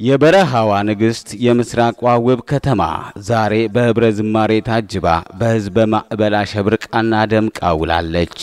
የበረሃዋ ንግስት የምስራቋ ውብ ከተማ ዛሬ በህብረ ዝማሬ ታጅባ በህዝብ ማዕበል አሸብርቃና ደምቃ ውላለች።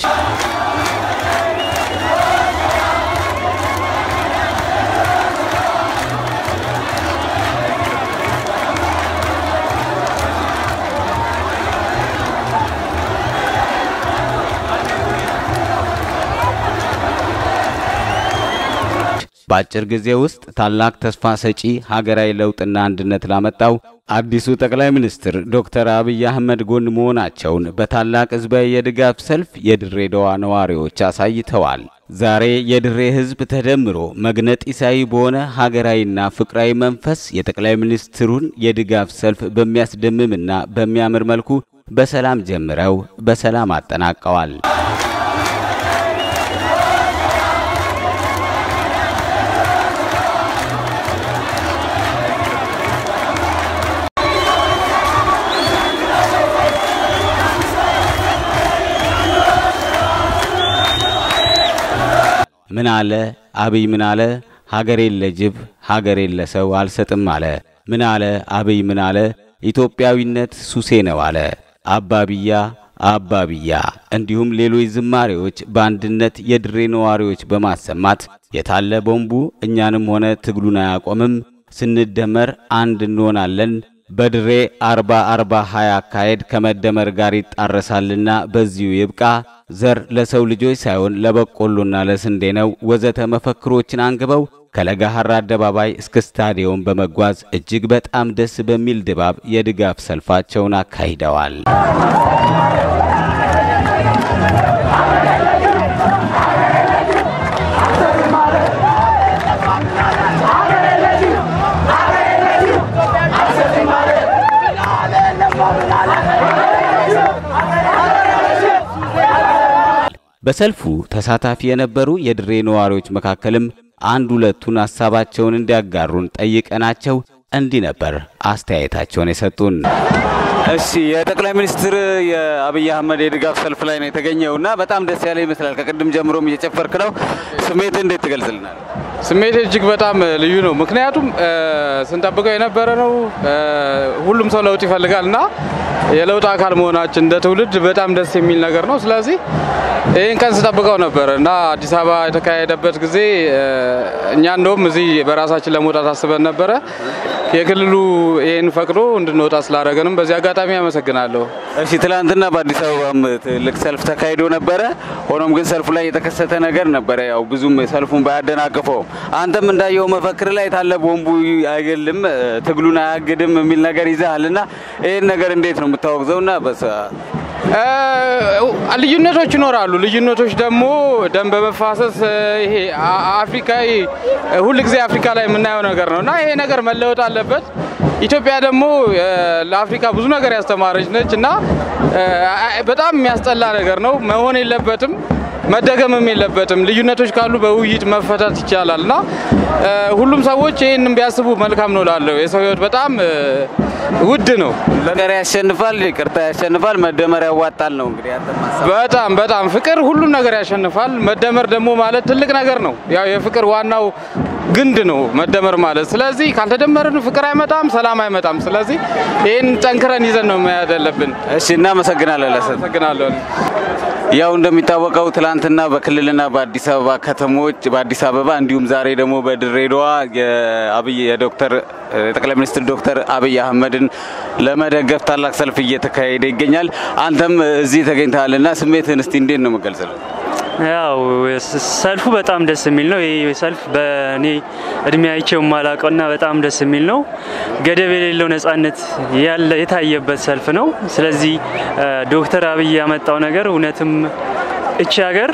ባጭር ጊዜ ውስጥ ታላቅ ተስፋ ሰጪ ሀገራዊ ለውጥና አንድነት ላመጣው አዲሱ ጠቅላይ ሚኒስትር ዶክተር አብይ አህመድ ጎን መሆናቸውን በታላቅ ህዝባዊ የድጋፍ ሰልፍ የድሬዳዋ ነዋሪዎች አሳይተዋል። ዛሬ የድሬ ህዝብ ተደምሮ መግነጢሳዊ በሆነ ሀገራዊና ፍቅራዊ መንፈስ የጠቅላይ ሚኒስትሩን የድጋፍ ሰልፍ በሚያስደምምና በሚያምር መልኩ በሰላም ጀምረው በሰላም አጠናቀዋል። ምን አለ አብይ ምን አለ ሀገሬን ለጅብ ሀገሬን ለሰው አልሰጥም አለ። ምን አለ አብይ ምን አለ ኢትዮጵያዊነት ሱሴ ነው አለ። አባብያ እንዲሁም ሌሎች ዝማሬዎች በአንድነት የድሬ ነዋሪዎች በማሰማት የታለ ቦምቡ እኛንም ሆነ ትግሉን አያቆምም ስንደመር አንድ እንሆናለን በድሬ 40-40-20 አካሄድ ከመደመር ጋር ይጣረሳልና በዚሁ ይብቃ ዘር ለሰው ልጆች ሳይሆን ለበቆሎና ለስንዴ ነው ወዘተ መፈክሮችን አንግበው ከለጋሃር አደባባይ እስከ ስታዲየም በመጓዝ እጅግ በጣም ደስ በሚል ድባብ የድጋፍ ሰልፋቸውን አካሂደዋል። በሰልፉ ተሳታፊ የነበሩ የድሬ ነዋሪዎች መካከልም አንድ ሁለቱን ሐሳባቸውን እንዲያጋሩን ጠይቀናቸው እንዲህ ነበር አስተያየታቸውን የሰጡን። እሺ የጠቅላይ ሚኒስትር የአብይ አህመድ የድጋፍ ሰልፍ ላይ ነው የተገኘውና በጣም ደስ ያለ ይመስላል። ከቅድም ጀምሮም እየጨፈርክ ነው። ስሜት እንዴት ትገልጽልናል? ስሜት እጅግ በጣም ልዩ ነው። ምክንያቱም ስንጠብቀው የነበረ ነው። ሁሉም ሰው ለውጥ ይፈልጋልና የለውጥ አካል መሆናችን እንደ ትውልድ በጣም ደስ የሚል ነገር ነው። ስለዚህ ይሄን ቀን ስንጠብቀው ነበርና አዲስ አበባ የተካሄደበት ጊዜ እኛ እንደውም እዚህ በራሳችን ለመውጣት አስበን ነበር። የክልሉ ይሄን ፈቅዶ እንድንወጣ ስላደረገንም በዚህ አጋጣሚ አመሰግናለሁ። እሺ ትላንትና በአዲስ አበባም ትልቅ ሰልፍ ተካሂዶ ነበር። ሆኖም ግን ሰልፉ ላይ የተከሰተ ነገር ነበር። ያው ብዙም ሰልፉን ባያደናቅፈው አንተም እንዳየው መፈክር ላይ ታለ ቦምቡ አይገልም ትግሉን አያግድም የሚል ነገር ይዛልና ይሄን ነገር እንዴት ነው የምታወግዘውና ልዩነቶች ይኖራሉ። ልዩነቶች ደግሞ ደም በመፋሰስ ይሄ አፍሪካዊ ሁሉ ጊዜ አፍሪካ ላይ የምናየው ነገር ነውና ይሄ ነገር መለወጥ አለበት። ኢትዮጵያ ደግሞ ለአፍሪካ ብዙ ነገር ያስተማረች ነችና በጣም የሚያስጠላ ነገር ነው። መሆን የለበትም መደገምም የለበትም። ልዩነቶች ካሉ በውይይት መፈታት ይቻላልና ሁሉም ሰዎች ይሄንን ቢያስቡ መልካም ነው ላለው የሰው ህይወት በጣም ውድ ነው። ፍቅር ያሸንፋል፣ ይቅርታ ያሸንፋል፣ መደመር ያዋጣል ነው እንግዲህ በጣም ፍቅር ሁሉም ነገር ያሸንፋል። መደመር ደግሞ ማለት ትልቅ ነገር ነው። ያው የፍቅር ዋናው ግንድ ነው መደመር ማለት። ስለዚህ ካልተደመርን ፍቅር አይመጣም፣ ሰላም አይመጣም። ስለዚህ ይሄን ጠንክረን ይዘን ነው መያዝ ያለብን። እሺ እናመሰግናለን። እናመሰግናለን። ያው እንደሚታወቀው ትላንትና በክልልና በአዲስ አበባ ከተሞች በአዲስ አበባ እንዲሁም ዛሬ ደግሞ በድሬዳዋ የዶክተር ጠቅላይ ሚኒስትር ዶክተር አብይ አህመድን ለመደገፍ ታላቅ ሰልፍ እየተካሄደ ይገኛል። አንተም እዚህ ተገኝተሃልና ስሜትህን እስቲ እንዴት ነው መገልጸው? ያው ሰልፉ በጣም ደስ የሚል ነው። ይሄ ሰልፍ በእኔ እድሜ አይቼው ማላቀውና በጣም ደስ የሚል ነው። ገደብ የሌለው ነጻነት ያለ የታየበት ሰልፍ ነው። ስለዚህ ዶክተር አብይ ያመጣው ነገር እውነትም እቺ ሀገር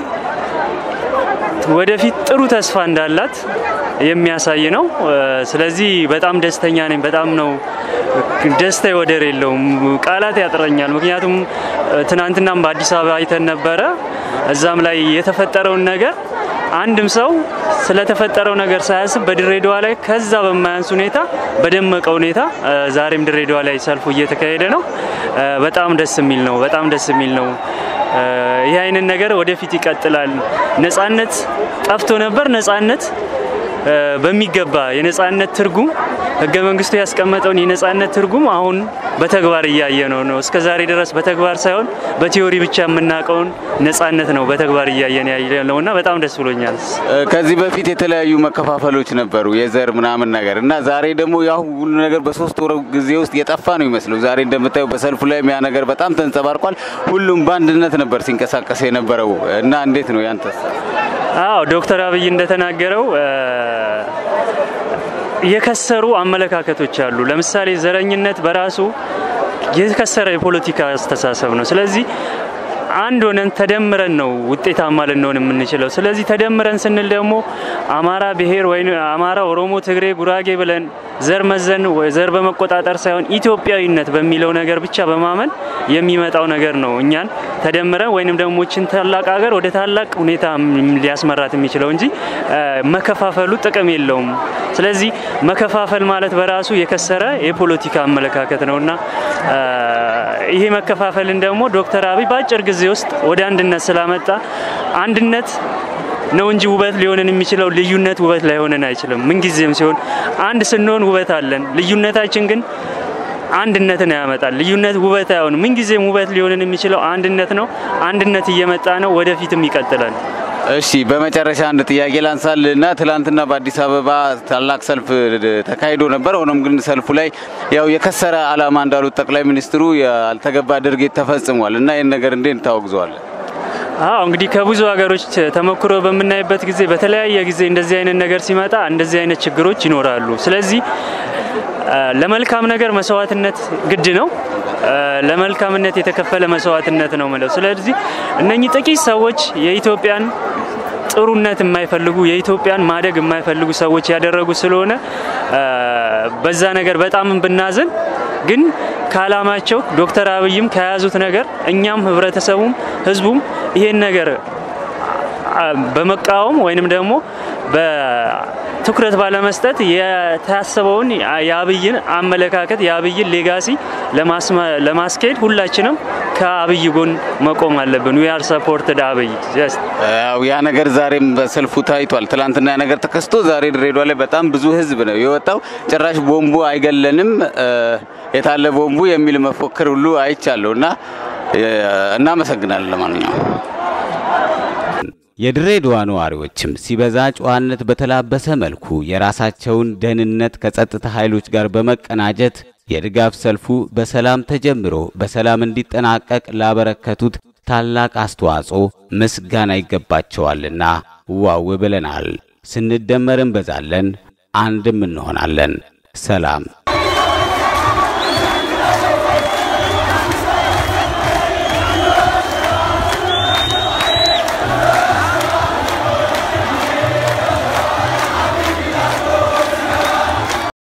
ወደፊት ጥሩ ተስፋ እንዳላት የሚያሳይ ነው። ስለዚህ በጣም ደስተኛ ነኝ። በጣም ነው ደስታ ወደር የለውም። ቃላት ያጥረኛል። ምክንያቱም ትናንትናም በአዲስ አበባ አይተን ነበር። እዛም ላይ የተፈጠረው ነገር አንድም ሰው ስለተፈጠረው ነገር ሳያስብ በድሬዳዋ ላይ ከዛ በማያንስ ሁኔታ በደመቀ ሁኔታ ዛሬም ድሬዳዋ ላይ ሰልፉ እየተካሄደ ነው። በጣም ደስ የሚል ነው። በጣም ደስ የሚል ነው። ይሄ አይነት ነገር ወደፊት ይቀጥላል። ነጻነት ጠፍቶ ነበር። ነጻነት በሚገባ የነጻነት ትርጉም ህገ መንግስቱ ያስቀመጠውን የነጻነት ትርጉም አሁን በተግባር ያያየነው ነው። እስከ ዛሬ ድረስ በተግባር ሳይሆን በቲዮሪ ብቻ የምናቀውን ነጻነት ነው በተግባር ያያየን ያለውና በጣም ደስ ብሎኛል። ከዚህ በፊት የተለያዩ መከፋፈሎች ነበሩ የዘር ምናምን ነገር እና ዛሬ ደግሞ ያው ሁሉ ነገር በ3 ወር ጊዜ ውስጥ የጠፋ ነው ይመስለው። ዛሬ እንደምታዩ በሰልፉ ላይ ያ ነገር በጣም ተንጸባርቋል። ሁሉም በአንድነት ነበር ሲንቀሳቀስ የነበረው እና እንዴት ነው ያንተስ? አዎ ዶክተር አብይ እንደተናገረው የከሰሩ አመለካከቶች አሉ። ለምሳሌ ዘረኝነት በራሱ የከሰረ የፖለቲካ አስተሳሰብ ነው። ስለዚህ አንድ ሆነን ተደምረን ነው ውጤታማ ልንሆን የምንችለው። ስለዚህ ተደምረን ስንል ደግሞ አማራ ብሔር ወይ አማራ፣ ኦሮሞ፣ ትግሬ፣ ጉራጌ ብለን ዘር መዘን ወይ ዘር በመቆጣጠር ሳይሆን ኢትዮጵያዊነት በሚለው ነገር ብቻ በማመን የሚመጣው ነገር ነው እኛን ተደምረን ወይንም ደግሞ እቺን ታላቅ ሀገር ወደ ታላቅ ሁኔታ ሊያስመራት የሚችለው እንጂ መከፋፈሉ ጥቅም የለውም። ስለዚህ መከፋፈል ማለት በራሱ የከሰረ የፖለቲካ አመለካከት ነውና ይሄ መከፋፈልን ደግሞ ዶክተር አብይ በአጭር ጊዜ ውስጥ ወደ አንድነት ስላመጣ አንድነት ነው እንጂ ውበት ሊሆንን የሚችለው ልዩነት ውበት ላይሆነን አይችልም። ምን ጊዜም ሲሆን አንድ ስንሆን ውበት አለን። ልዩነታችን ግን አንድነትን ያመጣል። ልዩነት ውበት አይሆንም። ምን ጊዜም ውበት ሊሆንን የሚችለው አንድነት ነው። አንድነት እየመጣ ነው፣ ወደፊትም ይቀጥላል። እሺ በመጨረሻ አንድ ጥያቄ ላንሳልና ትላንትና በአዲስ አበባ ታላቅ ሰልፍ ተካሂዶ ነበር። ሆኖም ግን ሰልፉ ላይ ያው የከሰረ አላማ እንዳሉት ጠቅላይ ሚኒስትሩ ያልተገባ ድርጊት ተፈጽሟል እና ይሄን ነገር እንዴት ታወግዘዋል? እንግዲህ ከብዙ ሀገሮች ተመክሮ በመናይበት ጊዜ በተለያየ ጊዜ እንደዚህ አይነት ነገር ሲመጣ እንደዚህ አይነት ችግሮች ይኖራሉ። ስለዚህ ለመልካም ነገር መስዋዕትነት ግድ ነው። ለመልካምነት የተከፈለ መስዋዕትነት ነው ማለት። ስለዚህ እነኚህ ጥቂት ሰዎች የኢትዮጵያን ጥሩነት የማይፈልጉ የኢትዮጵያን ማደግ የማይፈልጉ ሰዎች ያደረጉ ስለሆነ በዛ ነገር በጣም ብናዘን ግን ካላማቸው ዶክተር አብይም ከያዙት ነገር እኛም ህብረተሰቡም ህዝቡም ይሄን ነገር በመቃወም ወይንም ደግሞ በትኩረት ባለመስጠት የታሰበውን የአብይን አመለካከት የአብይን ሌጋሲ ለማስኬድ ሁላችንም ከአብይ ጎን መቆም አለብን። we are supported አብይ ያ ነገር ዛሬም በሰልፉ ታይቷል። ትላንትና ያ ነገር ተከስቶ ዛሬ ድሬዳዋ ላይ በጣም ብዙ ህዝብ ነው የወጣው። ጭራሽ ቦምቡ አይገለንም የታለ ቦምቡ የሚል መፎክር ሁሉ አይቻለውና እናመሰግናለን። ለማንኛውም የድሬዳዋ ነዋሪዎችም ሲበዛ ጨዋነት በተላበሰ መልኩ የራሳቸውን ደህንነት ከጸጥታ ኃይሎች ጋር በመቀናጀት የድጋፍ ሰልፉ በሰላም ተጀምሮ በሰላም እንዲጠናቀቅ ላበረከቱት ታላቅ አስተዋጽኦ ምስጋና ይገባቸዋልና ዋው ብለናል። ስንደመር እንበዛለን፣ አንድም እንሆናለን። ሰላም